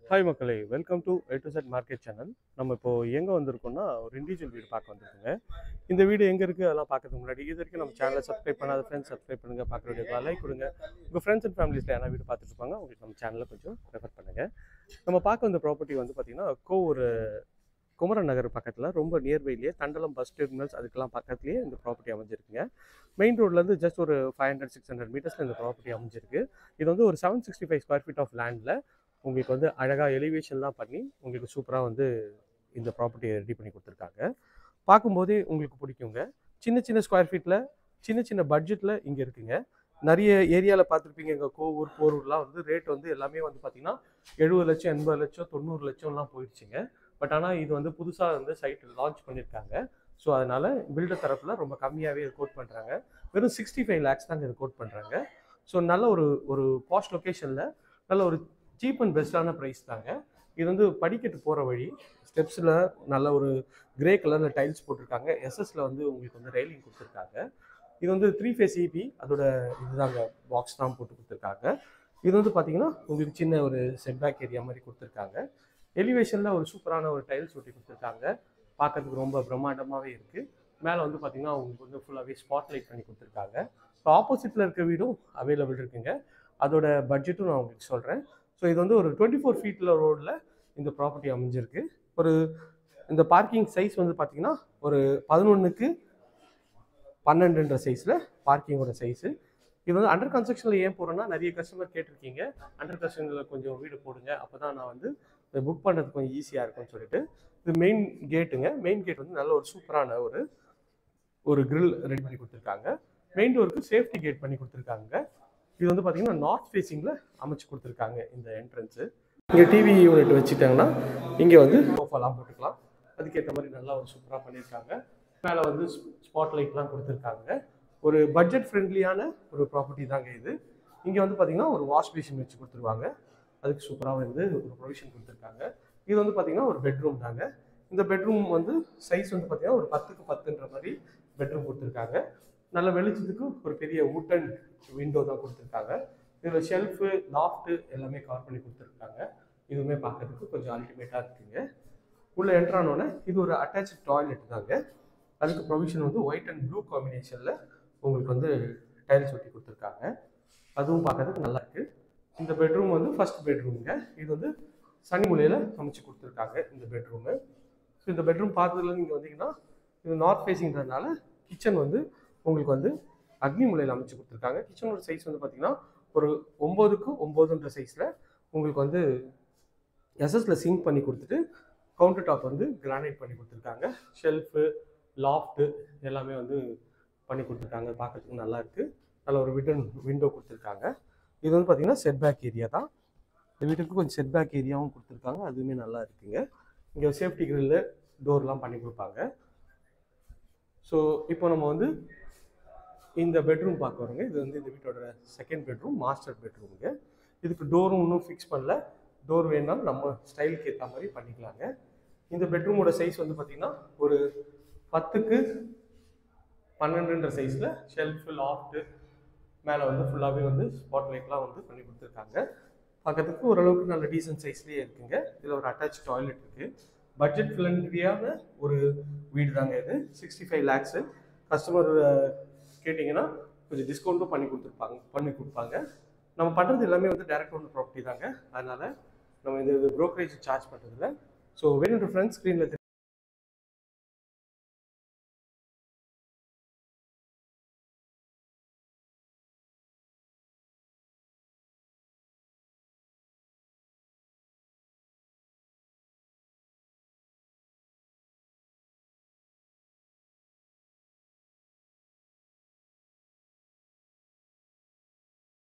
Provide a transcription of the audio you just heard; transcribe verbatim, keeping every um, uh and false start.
Hi மக்களே, welcome to A to Z market channel. நம்ம இப்போ எங்கே வந்திருக்கோம்னா ஒரு இண்டிவிஜுவல் வீடு பார்க்க வந்திருக்கோங்க. இந்த வீடு எங்கே இருக்குது அதெல்லாம் பார்க்கறதுக்கு முன்னாடி இது வரைக்கும் நம்ம சேனலை சப்ஸ்கிரைப் பண்ணாத ஃப்ரெண்ட்ஸ் சப்ஸ்கிரைப் பண்ணுங்கள். பார்க்குற வீடியோக்கு லைக் கொடுங்க. உங்கள் ஃப்ரெண்ட்ஸ் அண்ட் ஃபேமிலிஸில் என்ன வீடு பார்த்துட்டு இருப்பாங்க உங்களுக்கு நம்ம சேனலில் கொஞ்சம் ரெஃபர் பண்ணுங்கள். நம்ம பார்க்க வந்த ப்ராப்பர்ட்டி வந்து பார்த்திங்கன்னா கோவூர் குமரன் நகர் பக்கத்தில் ரொம்ப நியர்பைலேயே தண்டலம் பஸ் டெர்மினல்ஸ் அதுக்கெல்லாம் பக்கத்துலேயே இந்த ப்ராப்பர்ட்டி அமைஞ்சிருக்குங்க. மெயின் ரோட்லேருந்து ஜஸ்ட் ஒரு ஃபைவ் ஹண்ட்ரட் சிக்ஸ் ஹண்ட்ரட் மீட்டர்ஸில் இந்த ப்ராப்பர்ட்டி அமைஞ்சிருக்கு. இது வந்து ஒரு seven sixty five square feet of லேண்டில் உங்களுக்கு வந்து அழகாக எலிவேஷன்லாம் பண்ணி உங்களுக்கு சூப்பராக வந்து இந்த ப்ராப்பர்ட்டியை ரெடி பண்ணி கொடுத்துருக்காங்க. பார்க்கும்போதே உங்களுக்கு பிடிக்குங்க. சின்ன சின்ன ஸ்கொயர் ஃபீட்டில் சின்ன சின்ன பட்ஜெட்டில் இங்கே இருக்குங்க. நிறைய ஏரியாவில் பார்த்துருப்பீங்க, எங்கள் கோவூர் போரூர்லாம் வந்து ரேட் வந்து எல்லாமே வந்து பார்த்திங்கன்னா எழுபது லட்சம் எண்பது லட்சம் தொண்ணூறு லட்சம்லாம் போயிடுச்சுங்க. பட் ஆனால் இது வந்து புதுசாக வந்து சைட் லான்ச் பண்ணியிருக்காங்க. ஸோ அதனால் பில்டர் தரப்பில் ரொம்ப கம்மியாகவே இது கோட் பண்ணுறாங்க. வெறும் சிக்ஸ்டி ஃபைவ் லேக்ஸ் தாங்க இது கோட் பண்ணுறாங்க. ஸோ நல்ல ஒரு ஒரு பாஸ்ட் லொக்கேஷனில் நல்ல ஒரு சீப் அண்ட் பெஸ்ட்டான ப்ரைஸ் தாங்க. இது வந்து படிக்கட்டு போகிற வழி, ஸ்டெப்ஸில் நல்ல ஒரு கிரே கலரில் டைல்ஸ் போட்டிருக்காங்க. எஸ்எஸ்ல வந்து உங்களுக்கு வந்து ரெயிலிங் கொடுத்துருக்காங்க. இது வந்து த்ரீ ஃபேஸ் இபி அதோட இதுதாங்க பாக்ஸ் தான் போட்டு கொடுத்துருக்காங்க. இது வந்து பார்த்தீங்கன்னா உங்களுக்கு சின்ன ஒரு செட்பேக் ஏரியா மாதிரி கொடுத்துருக்காங்க. எலிவேஷனில் ஒரு சூப்பரான ஒரு டைல்ஸ் ஒட்டி கொடுத்துருக்காங்க. பார்க்கறதுக்கு ரொம்ப பிரம்மாண்டமாகவே இருக்குது. மேலே வந்து பார்த்திங்கன்னா உங்களுக்கு வந்து ஃபுல்லாகவே ஸ்பாட் லைட் பண்ணி கொடுத்துருக்காங்க. ஸோ ஆப்போசிட்டில் இருக்க வீடும் அவைலபிள் இருக்குங்க. அதோட பட்ஜெட்டும் நான் உங்களுக்கு சொல்கிறேன். ஸோ இது வந்து ஒரு டுவெண்ட்டி ஃபோர் ஃபீட்டில் ரோடில் இந்த ப்ராப்பர்ட்டி அமைஞ்சிருக்கு. ஒரு இந்த பார்க்கிங் சைஸ் வந்து பார்த்திங்கன்னா ஒரு பதினொன்றுக்கு பன்னெண்டுன்ற சைஸில் பார்க்கிங்கோட சைஸு. இது வந்து அண்டர் கன்ஸ்ட்ரக்ஷனில் ஏன் போகிறேன்னா, நிறைய கஸ்டமர் கேட்டிருக்கீங்க அண்டர் கன்ஸ்ட்ரக்ஷனில் கொஞ்சம் வீடு போடுங்க, அப்போ தான் நான் வந்து புக் பண்ணுறது கொஞ்சம் ஈஸியாக இருக்கும்னு சொல்லிட்டு. இது மெயின் கேட்டுங்க. மெயின் கேட் வந்து நல்ல ஒரு சூப்பரான ஒரு ஒரு கிரில் ரெடி பண்ணி கொடுத்துருக்காங்க. மெயின் டோருக்கு சேஃப்டி கேட் பண்ணி கொடுத்துருக்காங்க. இது வந்து பார்த்தீங்கன்னா நார்த் ஃபேஸிங்கில் அமைச்சு கொடுத்துருக்காங்க இந்த என்ட்ரன்ஸு. இங்கே டிவி யூனிட் வச்சுட்டாங்கன்னா இங்கே வந்து சோஃபாலாம் போட்டுக்கலாம். அதுக்கேற்ற மாதிரி நல்லா ஒரு சூப்பராக பண்ணியிருக்காங்க. மேலே வந்து ஸ்பாட் லைட்லாம் கொடுத்துருக்காங்க. ஒரு பட்ஜெட் ஃப்ரெண்ட்லியான ஒரு ப்ராப்பர்ட்டி தாங்க இது. இங்கே வந்து பார்த்தீங்கன்னா ஒரு வாஷ் பேஷன் வச்சு கொடுத்துருவாங்க. அதுக்கு சூப்பராக வந்து ஒரு ப்ரொவிஷன் கொடுத்துருக்காங்க. இது வந்து பார்த்தீங்கன்னா ஒரு பெட்ரூம் தாங்க. இந்த பெட்ரூம் வந்து சைஸ் வந்து பார்த்தீங்கன்னா ஒரு பத்துக்கு பத்துன்ற மாதிரி பெட்ரூம் கொடுத்துருக்காங்க. நல்ல வெளிச்சத்துக்கு ஒரு பெரிய வுட்டன் விண்டோ தான் கொடுத்துருக்காங்க. இதில் ஷெல்ஃபு லாஃப்ட்டு எல்லாமே கவர் பண்ணி கொடுத்துருக்காங்க. இதுவுமே பார்க்கறதுக்கு கொஞ்சம் அல்டிமேட்டாக இருக்குங்க. உள்ளே என்ட்ரானோன்னே இது ஒரு அட்டாச் டாய்லெட் தாங்க. அதுக்கு ப்ரொவிஷன் வந்து ஒயிட் அண்ட் ப்ளூ காம்பினேஷனில் உங்களுக்கு வந்து டைல்ஸ் ஒட்டி கொடுத்துருக்காங்க. அதுவும் பார்க்கறதுக்கு நல்லா இருக்குது. இந்த பெட்ரூம் வந்து ஃபர்ஸ்ட் பெட்ரூமுங்க. இது வந்து சனி மூலையில் அமைச்சு கொடுத்துருக்காங்க இந்த பெட்ரூமு. ஸோ இந்த பெட்ரூம் பார்த்ததுல நீங்கள் வந்தீங்கன்னா இது நார்த் ஃபேஸிங்கிறதுனால கிச்சன் வந்து உங்களுக்கு வந்து அக்னி மூலையில் அமைச்சு கொடுத்துருக்காங்க. கிச்சனோட சைஸ் வந்து பார்த்தீங்கன்னா ஒரு ஒம்போதுக்கு ஒம்போதுன்ற சைஸில் உங்களுக்கு வந்து எஸ்எஸ்ல சிங்க் பண்ணி கொடுத்துட்டு கவுண்டர் டாப் வந்து கிரானைட் பண்ணி கொடுத்துருக்காங்க. ஷெல்ஃபு லாஃப்ட்டு எல்லாமே வந்து பண்ணி கொடுத்துருக்காங்க. பார்க்கறதுக்கு நல்லா இருக்குது. நல்ல ஒரு விட்டன் விண்டோ கொடுத்துருக்காங்க. இது வந்து பார்த்தீங்கன்னா செட்பேக் ஏரியா தான். இந்த வீட்டுக்கு கொஞ்சம் செட்பேக் ஏரியாவும் கொடுத்துருக்காங்க. அதுவுமே நல்லா இருக்குங்க. இங்கே சேஃப்டி கிரில்லு டோர்லாம் பண்ணி கொடுப்பாங்க. ஸோ இப்போ நம்ம வந்து இந்த பெட்ரூம் பார்க்க வரோங்க. இது வந்து இந்த வீட்டோட செகண்ட் பெட்ரூம், மாஸ்டர் பெட்ரூமுங்க. இதுக்கு டோரும் இன்னும் ஃபிக்ஸ் பண்ணல. டோர் வேணாலும் நம்ம ஸ்டைலுக்கு ஏற்ற மாதிரி பண்ணிக்கலாங்க. இந்த பெட்ரூமோட சைஸ் வந்து பார்த்திங்கன்னா ஒரு பத்துக்கு பன்னெண்டுன்ற சைஸில் ஷெல்ஃபு லாஃப்ட்டு மேலே வந்து ஃபுல்லாகவே வந்து ஸ்பாட் லைட்லாம் வந்து பண்ணி கொடுத்துருக்காங்க. பார்க்கறதுக்கு ஓரளவுக்கு நல்ல டீசன்ட் சைஸ்லேயே இருக்குங்க. இதில் ஒரு அட்டாச் டாய்லெட் இருக்குது. பட்ஜெட் ஃப்ரெண்ட்லியான ஒரு வீடு தாங்க இது. Sixty five lakhs. கஸ்டமர் கேட்டிங்கன்னா கொஞ்சம் டிஸ்கவுண்ட்டும் பண்ணி கொடுத்துருப்பாங்க பண்ணி கொடுப்பாங்க. நம்ம பண்ணுறது எல்லாமே வந்து டைரக்ட் ஓன் ப்ராப்பர்ட்டி தாங்க. அதனால் நம்ம இந்த ப்ரோக்கரேஜ் சார்ஜ் பண்ணுறதில்ல. ஸோ வேணுன்ற ஃப்ரெண்ட்ஸ் ஸ்க்ரீனில்